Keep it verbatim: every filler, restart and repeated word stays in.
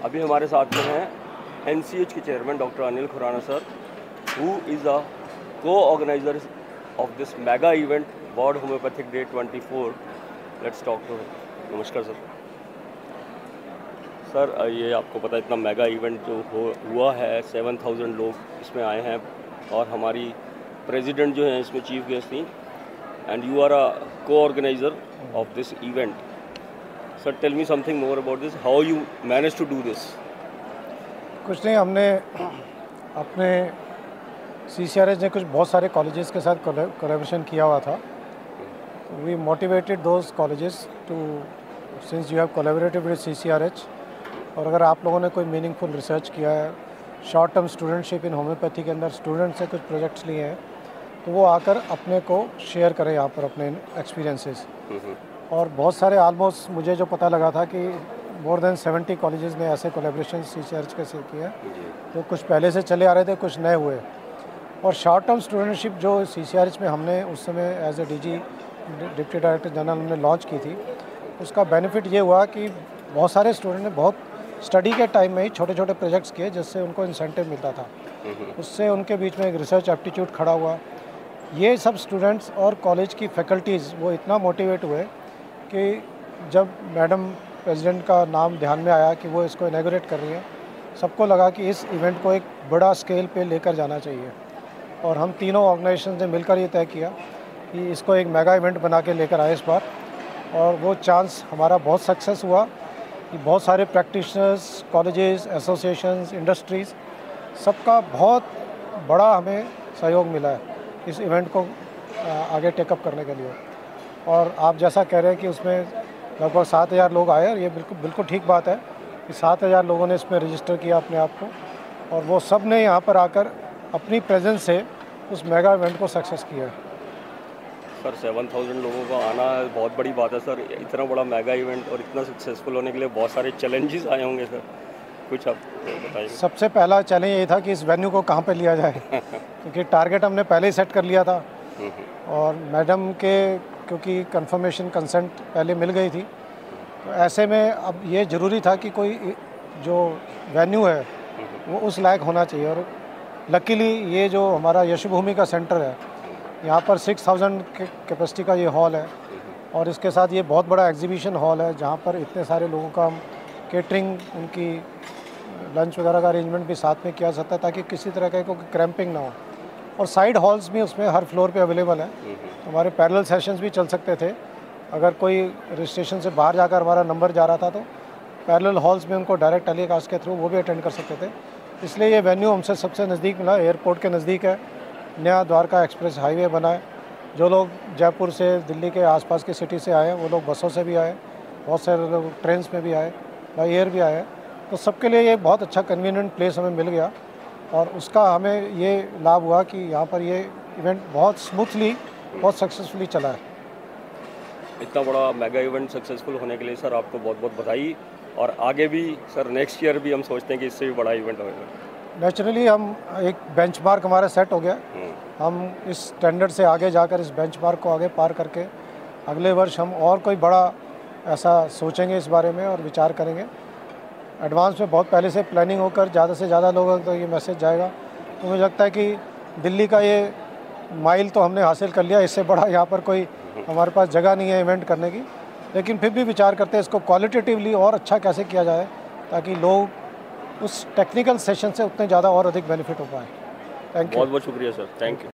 अभी हमारे साथ में हैं एन सी एच के chairman doctor Anil Khurana sir, who is a co organiser of this mega event world homeopathic day twenty four. Let's talk to him. नमस्कार sir. Sir ये आपको पता है इतना मेगा इवेंट जो हो हुआ है, सेवन थाउजेंड लोग इसमें आए हैं और हमारी प्रेसिडेंट जो हैं इसमें चीफ गेस्ट थी, and you are a co organiser of this event. Sir tell me something more about this, how you manage to do this? कुछ नहीं, हमने अपने सी सी आर एच ने कुछ बहुत सारे कॉलेजेस के साथ कोलैबोरेशन किया हुआ था। We motivated those colleges to, since you have collaborated with C C R H, और अगर आप लोगों ने कोई मीनिंगफुल रिसर्च किया है, short term studentship in homeopathy के अंदर स्टूडेंट से कुछ प्रोजेक्ट्स लिए हैं, तो वो आकर अपने को शेयर करें यहाँ पर अपने एक्सपीरियंसेस। और बहुत सारे, ऑलमोस्ट मुझे जो पता लगा था कि मोर देन सेवेंटी कॉलेजेस ने ऐसे collaboration C C R H के साथ किया। तो कुछ पहले से चले आ रहे थे, कुछ नए हुए। और शॉर्ट टर्म स्टूडेंटशिप जो सी सी आर एच में हमने उस समय as a D G deputy director general हमने लॉन्च की थी, उसका बेनिफिट ये हुआ कि बहुत सारे स्टूडेंट ने बहुत स्टडी के टाइम में ही छोटे छोटे प्रोजेक्ट्स किए जिससे उनको इंसेंटिव मिलता था। उससे उनके बीच में एक रिसर्च एप्टीट्यूड खड़ा हुआ। ये सब स्टूडेंट्स और कॉलेज की फैकल्टीज़ वो इतना मोटिवेट हुए कि जब मैडम प्रेसिडेंट का नाम ध्यान में आया कि वो इसको इनॉग्रेट कर रही हैं, सबको लगा कि इस इवेंट को एक बड़ा स्केल पे लेकर जाना चाहिए। और हम तीनों ऑर्गेनाइजेशन ने मिलकर ये तय किया कि इसको एक मेगा इवेंट बना के लेकर आए इस बार। और वो चांस हमारा बहुत सक्सेस हुआ कि बहुत सारे प्रैक्टिशनर्स, कॉलेजेस, एसोसिएशंस, इंडस्ट्रीज़, सबका बहुत बड़ा हमें सहयोग मिला है इस इवेंट को आगे टेकअप करने के लिए। और आप जैसा कह रहे हैं कि उसमें लगभग सात हज़ार लोग आए, और ये बिल्कुल बिल्कुल ठीक बात है कि सात हज़ार लोगों ने इसमें रजिस्टर किया अपने आप को, और वो सब ने यहाँ पर आकर अपनी प्रेजेंस से उस मेगा इवेंट को सक्सेस किया है। सर सेवन थाउजेंड लोगों का आना बहुत बड़ी बात है सर। इतना बड़ा मेगा इवेंट और इतना सक्सेसफुल होने के लिए बहुत सारे चैलेंजेस आए होंगे सर, कुछ आप बताइए। सबसे पहला चैलेंज ये था कि इस वेन्यू को कहाँ पे लिया जाए क्योंकि टारगेट हमने पहले ही सेट कर लिया था, और मैडम के क्योंकि कंफर्मेशन कंसेंट पहले मिल गई थी, तो ऐसे में अब ये ज़रूरी था कि कोई जो वेन्यू है वो उस लायक होना चाहिए। और लकीली ये जो हमारा यशोभूमि का सेंटर है, यहाँ पर सिक्स थाउजेंड के कैपेसिटी का ये हॉल है, और इसके साथ ये बहुत बड़ा एग्जीबिशन हॉल है जहाँ पर इतने सारे लोगों का हम केटरिंग, उनकी लंच वगैरह का अरेंजमेंट भी साथ में किया जा सकता है ताकि किसी तरह का कोई क्रैम्पिंग ना हो। और साइड हॉल्स भी उसमें हर फ्लोर पे अवेलेबल है। हमारे पैरेलल सेशंस भी चल सकते थे। अगर कोई रजिस्ट्रेशन से बाहर जाकर हमारा नंबर जा रहा था तो पैरेलल हॉल्स में उनको डायरेक्ट टेलीकास्ट के थ्रू वो भी अटेंड कर सकते थे। इसलिए ये वेन्यू हमसे सबसे नज़दीक मिला, एयरपोर्ट के नज़दीक है, नया द्वारका एक्सप्रेस हाईवे बना है। जो लोग जयपुर से, दिल्ली के आसपास की सिटी से आए, वो लोग बसों से भी आए, बहुत सारे लोग ट्रेन में भी आए, बाई एयर भी आए। तो सबके लिए ये बहुत अच्छा कन्वीनियंट प्लेस हमें मिल गया, और उसका हमें ये लाभ हुआ कि यहाँ पर ये इवेंट बहुत स्मूथली, बहुत सक्सेसफुली चला है। इतना बड़ा मेगा इवेंट सक्सेसफुल होने के लिए सर आपको बहुत बहुत बधाई। और आगे भी सर नेक्स्ट ईयर भी हम सोचते हैं कि इससे भी बड़ा इवेंट होगा। नेचुरली हम एक बेंचमार्क हमारा सेट हो गया, हम इस स्टैंडर्ड से आगे जाकर इस बेंचमार्क को आगे पार करके अगले वर्ष हम और कोई बड़ा ऐसा सोचेंगे इस बारे में और विचार करेंगे। एडवांस में बहुत पहले से प्लानिंग होकर ज़्यादा से ज़्यादा लोगों तक तो ये मैसेज जाएगा। तो मुझे लगता है कि दिल्ली का ये माइल तो हमने हासिल कर लिया, इससे बड़ा यहाँ पर कोई हमारे पास जगह नहीं है इवेंट करने की। लेकिन फिर भी विचार करते हैं इसको क्वालिटेटिवली और अच्छा कैसे किया जाए ताकि लोग उस टेक्निकल सेशन से उतने ज़्यादा और अधिक बेनिफिट हो पाए। Thank you. बहुत बहुत शुक्रिया सर, थैंक यू।